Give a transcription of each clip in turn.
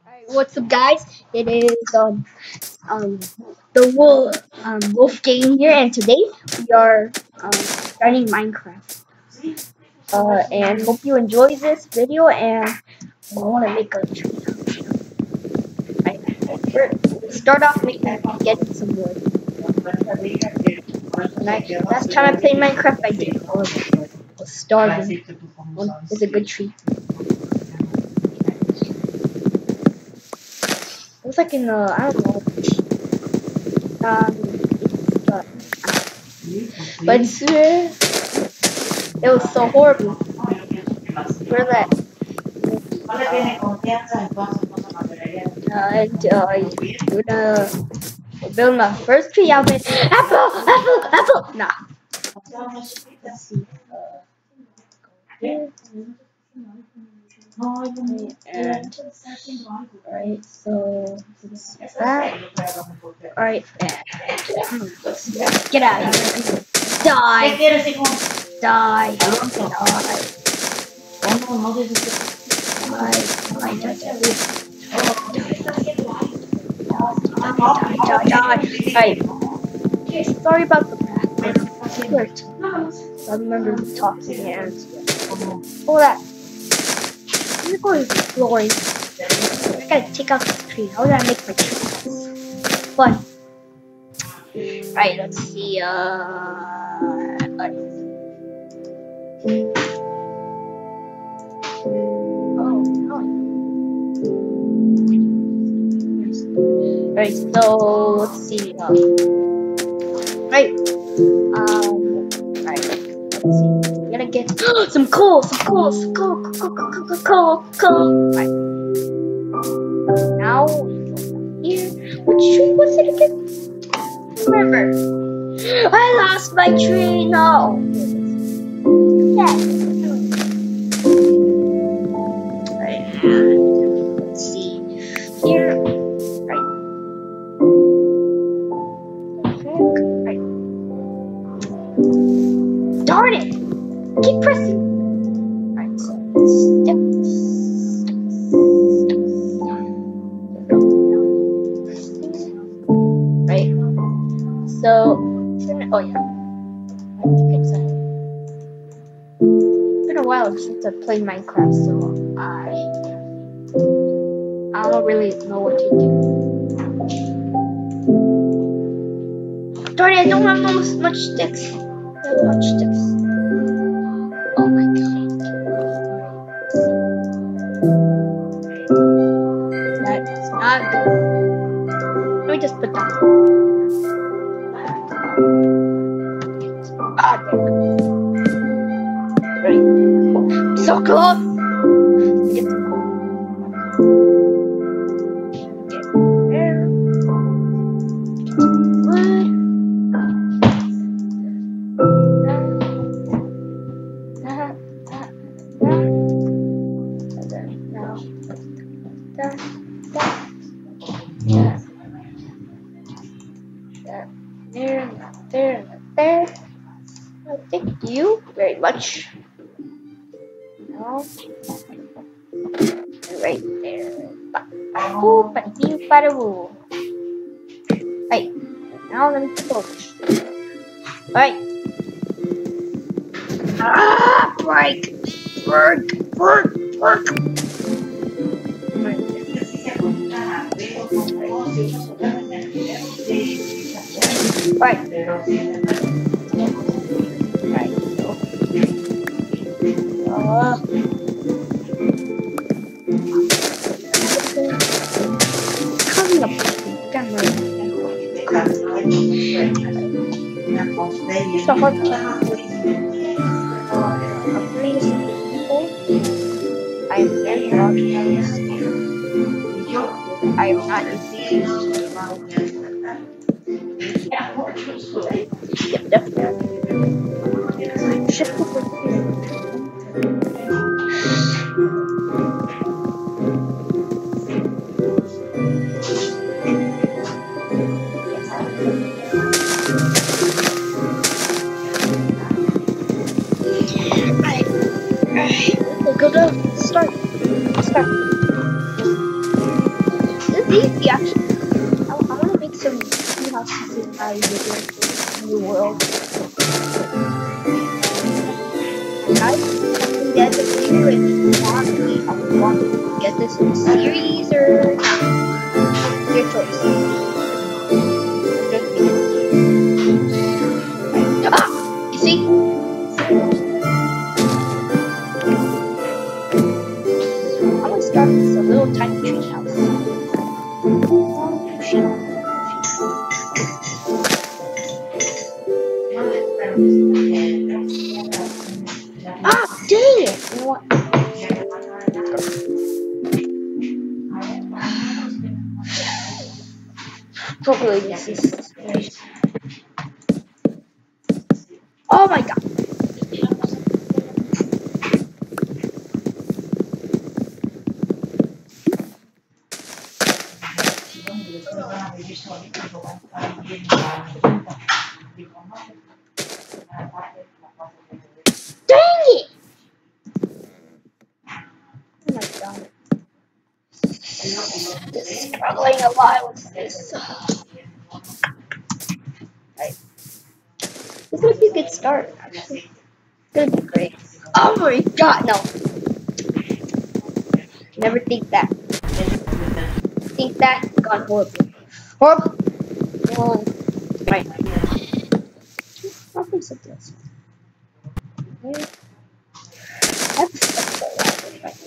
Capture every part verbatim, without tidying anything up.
Alright, what's up, guys? It is um um the wolf um Wolf Game here, and today we are um starting Minecraft. Uh, and hope you enjoy this video. And I want to make a tree house. Right, first, start off making getting some wood. And I, last time I played Minecraft, I did horrible. I was starving. One is a good tree. It was like in the I don't know. Um, it's, uh, but uh, it was so horrible. Where that? Uh, and uh, we're gonna build my first tree out of it. Apple, apple, apple. Nah. Let's see. Uh, here. And alright, so that. Alright, get out of here. Die. Die. Die. Alright. Sorry about the background. I remember talking and all that. I'm going exploring. I gotta take out this tree. How do I make my tree? Fun. Alright, let's see. Uh, Alright, so let's see. Uh, right. Um. Alright. Let's see. We're gonna get some coal, some coal, some coal, coal, coal, coal, coal, coal. Right. Now we go down here. Which tree was it again? Remember. I lost my tree. No. Yeah. Right. Let's see. Here. Darn it! Keep pressing. Alright, so steps. Right. So oh yeah. I think it's a, it's been a while since I played Minecraft, so I I don't really know what to do. Darn it! I don't have no much sticks. Much sticks. Oh my god. That is not good. Let me just put that. Ah, there. Right. So close. Get the Get there. Wood. There, there, there. Well, thank you very much. No. Right there. Ba-boo, ba-dee, ba-da-boo. Right. Now let me focus. Alright. Ah! Break! Break! Break! Break! Right. Right. Uh, coming up with camera. It's a hard time. Uh, please, people. I am very hard. I am not using Yep, definitely. Shift over here. Alright. Alright. We'll go to start. Start. guys, in the end of the video, if you want me, I would want to get this in a series or not. Your choice. Just begin. Ah! You see? I'm gonna start with a little tiny tree house. Oh, sheep. Ah, dang it! You know what? Hopefully this is. Oh my god! Dang it! Oh my god. This is struggling a lot with this. Right. This would be a good start, actually. It's gonna be great. Oh my god, no. Never think that. Think that, gone horrible. Horrible. Oh, right. Nothing so this. Okay. That's so loud, right?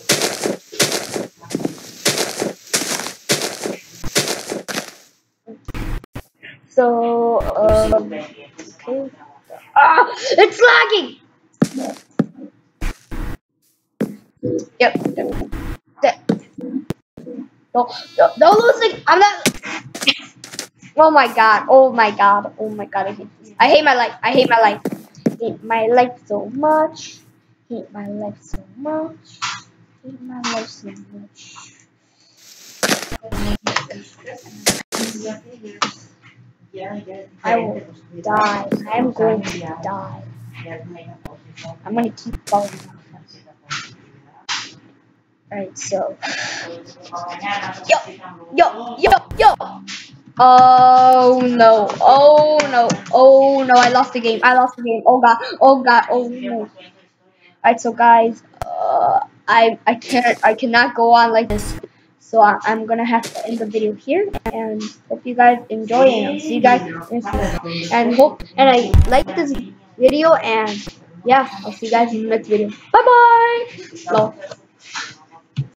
So, um, okay. Ah, it's lagging! Yep. That. No, no, no losing. I'm not. Oh my god. Oh my god. Oh my god. I hate this. I hate my life. I hate my life. I hate my life so much. Hate my life so much. Hate my life so much. I will die. I'm going to die. I'm gonna keep falling off. Alright, so. Yo! Yo! Yo! Yo! Oh no. Oh no. Oh no. I lost the game. I lost the game. Oh god. Oh god. Oh no. Alright, so guys, uh, I I can't I cannot go on like this. So I, I'm gonna have to end the video here, and hope you guys enjoy, and I'll see you guys next time. And hope and I like this video, and yeah, I'll see you guys in the next video. Bye bye. Love.